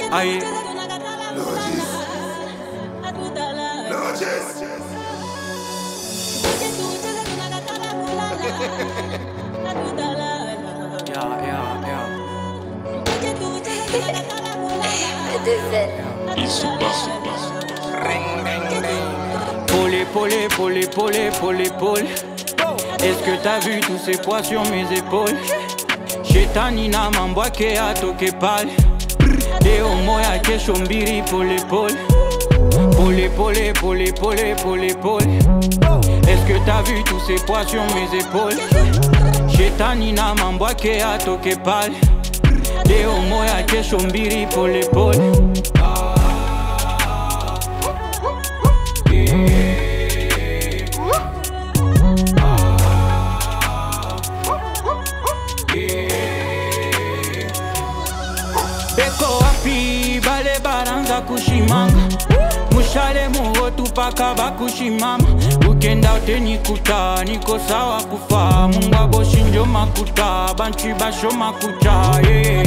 Aïe. Pole. Est-ce que t'as vu tous ces poids sur mes épaules? Shetanina mambwake atoke pale. Deo moya kesho mbiri pole. Pole. Est-ce que t'as vu tous ces poids sur mes épaules? Shetanina mambwake atoke pale. Deo moya kesho mbiri pole. Beko wapi bale baranza kushimanga. Mushale muhotu paka bakushimama. Ukenda utenikuta niko sawa kufa. Mungu aboshinjo makuta banchi basho makuta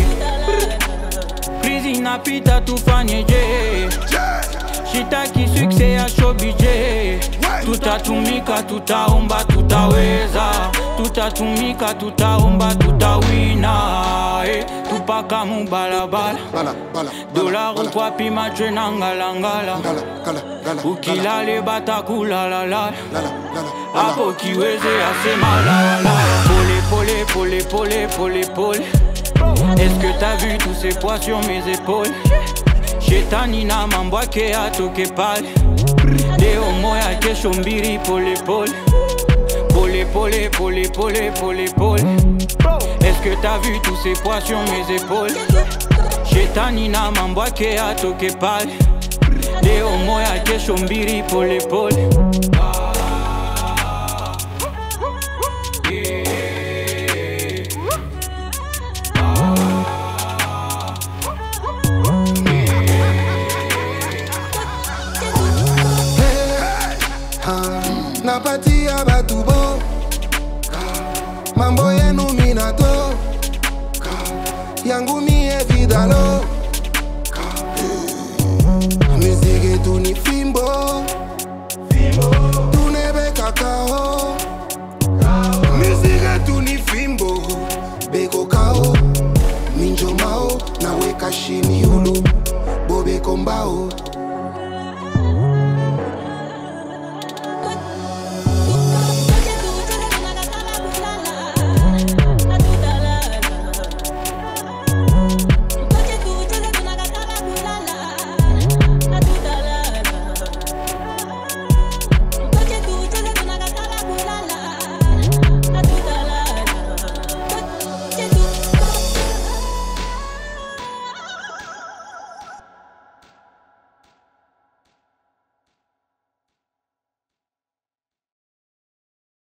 Krizi napita tufanyeje. Shitaki success ya shobije. Tutatumika tutaomba tutaweza. Tutatumika tutaomba tutawina Tupaka mubalabala Dollar kwa pima chena ngalangala Ukilale bata kulalalala Apo kiweze asema lala Pole. Est-ce que t'as vu tous ces poids sur mes épaules? Shetanina mambwake atoke pale. Deo moya kesho mbiri pole. Est-ce que t'as vu tous ces poids sur mes épaules? Shetanina mambwake atoke pale. Deo moya kesho mbiri pole. Napatia batubo mambo yenu minato yangu mie vidalo Musique tu ni fimbo Tunebe kakao Musique tu ni fimbo Beko kao Minjo mao na weka shimo